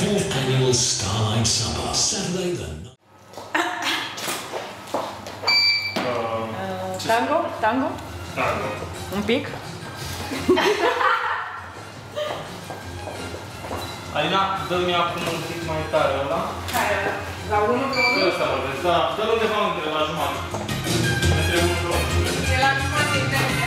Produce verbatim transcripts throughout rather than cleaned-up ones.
fourth annual Starlight Supper, Saturday the ninth. Tango? Tango? Tango. Un pic? Alina, dă-mi acum un pic mai tare ăla. Care? La unu pe unu? Ăsta mă vezi, da. Dă-l undeva între la jumătate. Între unu pe unu. E la jumătate interne.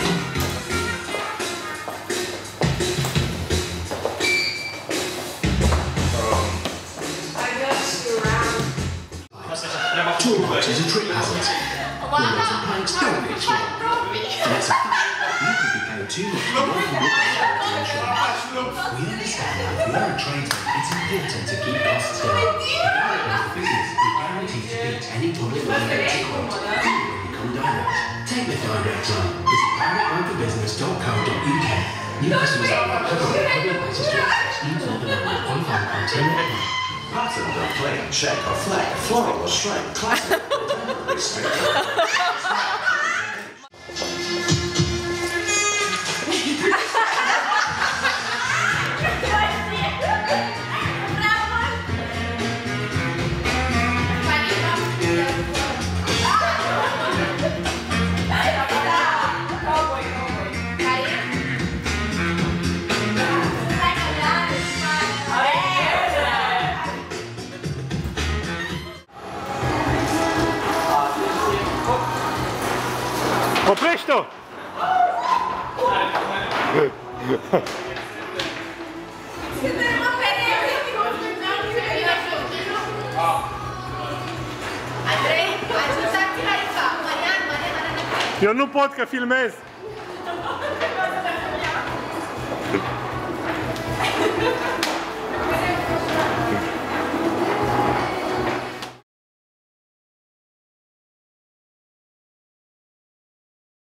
Too much is a trip hazard. Windows and planks don't get through. There's a fact. You could be paying too much for your insurance. We understand that if you are a tradesman, it's important to keep costs down. If you are a business, we guarantee to beat any public liability quote, even when you come direct. Take the direct line. Visit private line for business dot co dot U K. New customers are covered by public places to access new Northern Ireland qualifying criteria. Pattern or plain, check or flag, floral or stripe, classic or respect. Oprește-o! Eu nu pot că filmez!